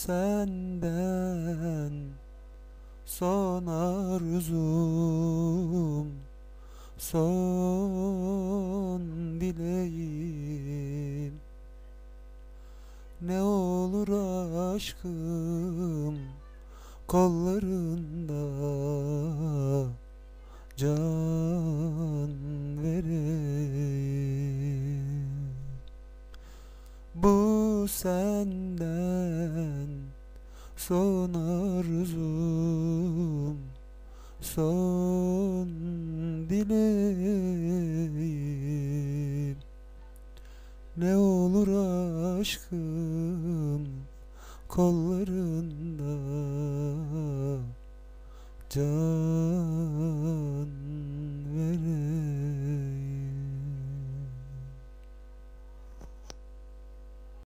senden son arzum, son dileğim. Ne olur aşkım kollarında can vereyim. Bu senden son arzum, son dileğim. Ne olur aşkım kollarında can